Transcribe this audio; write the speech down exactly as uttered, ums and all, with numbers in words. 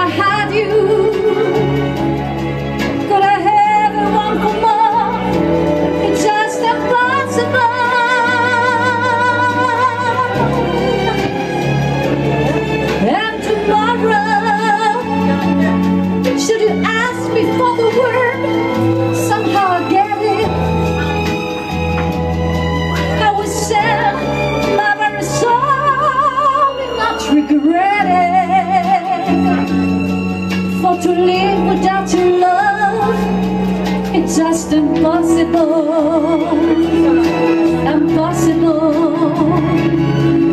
had you, could I ever want for more? It's just impossible. And tomorrow, should you ask me for the word, somehow I get it. I will sell my very soul and not regret it. For to live without your love, it's just impossible. Impossible.